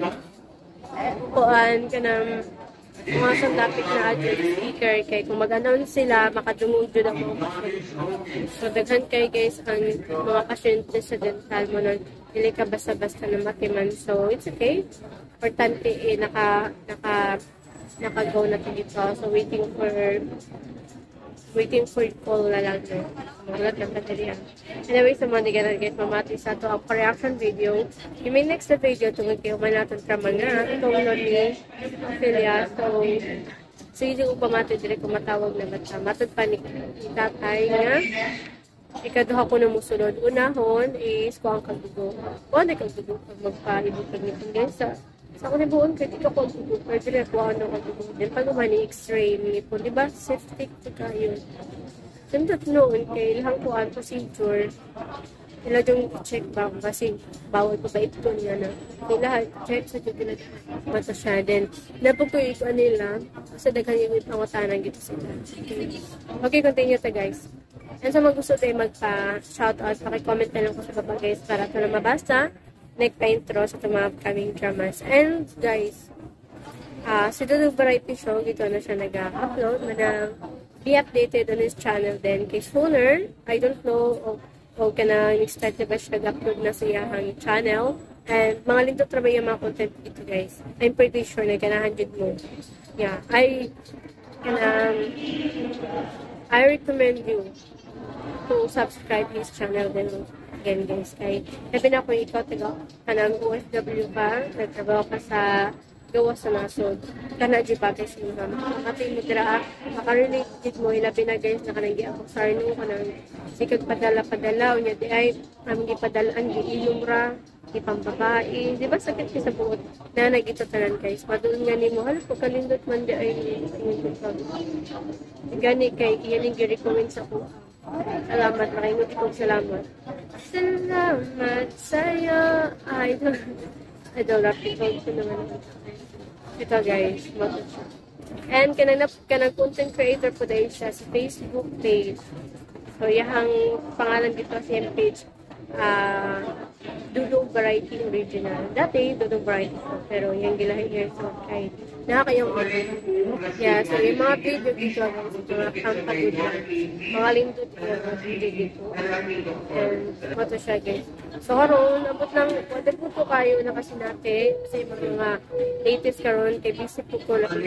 kuhaan ka ng mga sandapit na adjust speaker kay kung mag-announce sila, makadungog doon ang mga pasyente. So, daghan kayo guys ang mga pasyente sa dental mo na hindi ka basta-basta na matiman. So, it's okay. Importante naka-go na dito. So, waiting for call na lang na. Magulat ng baterya. Anyway, sa mga nagalan guys, mamati sa ito ang reaction video. Yung may next na video, tungkol kayo man natin ka mga itong ni Ophelia. So hindi ko pamati direct kung matawag na bata. Matod pa ni tatay nga. Ikaduha ko na musunod. Unahon is kung ang kagugo. Kung ang kagugo, pag magpahibutag nito guys. Sa ako nibuon, kahit ikaw ko ang kagugo. Pero direct kung ano kagugo. Then pag umani x-ray nito, diba? Septic to kayo. Sundot noon, kay ilang kuhaan procedure, nila yung check ba kasi bawal pa ba ito niya na. Kaya lahat, check sa dito na mata siya. Then, napagkuikuan nila, kasi daghan yung pangutanan dito sila. Okay, continue ta guys. And sa mga gusto tayo magpa-shoutout, pakicomment na lang ko sa baba guys para ito na mabasa. Nagpa-intro sa itong mga upcoming dramas. And guys, si Dudong Variety Show, dito na siya nag-upload na be updated on his channel then kay sooner, I don't know o kana nag-start na ba siya nag-upload na sa iyang channel and mga lindot trabaho yung mga content dito guys. I'm pretty sure na ganahan yun mo. Yeah, I recommend you to subscribe his channel then again guys. Kay sabi na ko ikaw taga kanang OFW ka, nagtrabaho ka sa gawas sa nasod. Kana di ba guys yung matay mo dira makarelate mo ilabi na guys na kanang giapok sarno kanang sikag padala unya di ay aming gipadalaan giilom ra ipambabae di ba sakit sa buot na nagitatanan guys padul nga nimo halos pag kalindot man di ay gani kay iyan yung gi-recommend sa ko. Salamat, maraming salamat. Salamat sa'yo, idol rap ito naman. Ito guys, mato siya. And kanang content creator po dahil siya sa Facebook page. So, yung pangalan dito sa yung page, Dudong Variety Original. Dati, Dudong Variety. Pero yung gilahin years old kay nakakayang yeah, so yung mga video dito mga kampatid mga lindot yung mga video dito and mato siya guys. So karoon, abot ng water po kayo na kasi natin kasi mga latest karoon kay busy po ko lang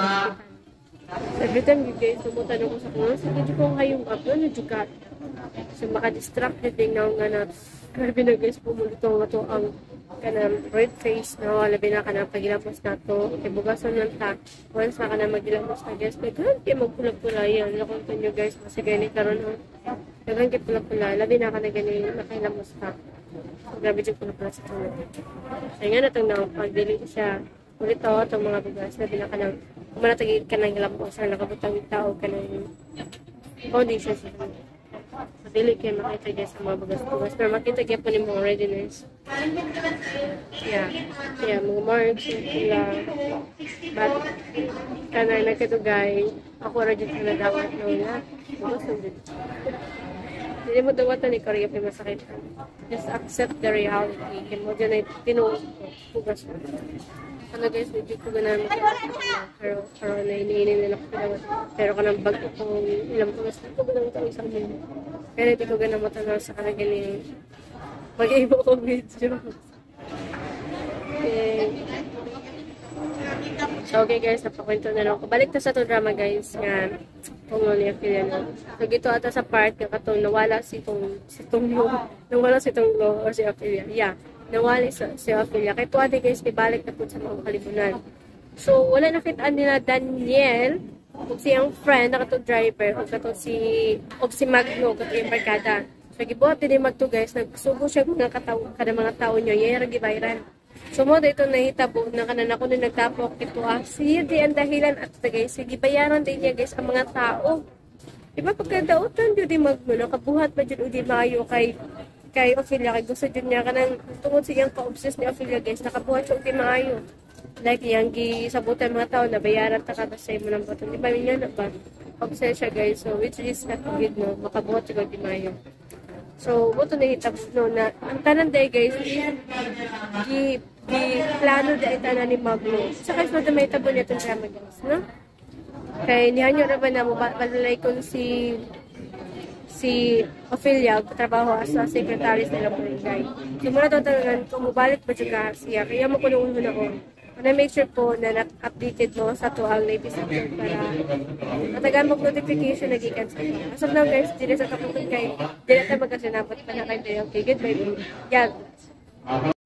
every time you guys tumutanong ko sa kung sa video kong kayong upload na juga so makadistract din na nga na grabe na guys pumulito nga to ang kanang red face, no? Labi na kanang pagilapos na to. Ibugason lang ta. Once na kanang magilapos na, guys, nagkaroon kayo magpula-pula yan. Lakon ko nyo, guys, masigay ni karon no? Nagkaroon kayo pula-pula. Labi na kanang ganyan, nakilamos ka. So, grabe dyan pula-pula sa tulad. Kaya nga na itong pagdili siya. Ulit to, itong mga bugas. Labi na kanang, kung manatagig ka ng ilapos, or nakabutang tao ka ng foundation sa kanya. Dili kayo makita guys sa mga bugas-bugas. Pero makita kayo po ni mga readiness. Yeah, mga marks, pula. But, kanay nagkatugay, ako rin dito na dawat na bugas na dito. Hindi mo dawatan ni Korea pa masakit. Just accept the reality. Kaya mo dyan ay tinuos ko. Bugas mo. Ano guys, medyo ko ganun pero na iniinin nila ko pinawat. Pero kanang bago kong ilang bugas na ko ganun ito isang minuto. Pero hindi ko ganun matanaw sa kanang galing mag-ibo ko video. So okay guys, napakwento na lang ako. Balik na sa to drama guys nga kung ano yung Ophelia. So gito ata sa part nga katong nawala si Tong Lo or si Ophelia. Yeah. Nawali si Ophelia. Kaya tuwa guys, ibalik na po sa mga kalibunan. So, wala nakitaan nila Daniel, o siyang friend, na katong driver, o katong si Magno, katong yung barkada. So, gibuhat din Magno guys, nagsubo siya kada mga tao nyo, yung gibayran. So, mo dito nahitabo na kanan ako na nagtapok ito siya di ang dahilan at guys, gibayaran din niya guys ang mga tao. Diba pagkadautan yun di Magno, nakabuhat pa dyan o di maayo kay Ophelia, kay gusto dyan niya kanang tungod siyang ka-obsess ni Ophelia guys, nakabuhat siya di maayo. Like yang gisabutan mga tao na bayaran ta kada sa imo ng bato. Di ba niya na ba? Obsess siya guys. So which is not good no, makabuhat siya di maayo. So buto na hitap no na ang tanan day guys, gi plano day tanan ni Magno. Sa guys mo may tabo niya tong drama guys, no? Kay nihanyo ra ba na mo balalay kon si Ophelia, trabaho as a secretary sa ilang barangay. So, muna talagang kung mabalik pa siya siya, kaya mo kunungan ako. Na-make sure po na na-updated mo sa tuwang latest update para matagal mag-notification na gikan sa iyo. As of now guys, dili sa kapatid kayo, dili tayo magkasinabot pa na kayo. Okay, goodbye. Yeah.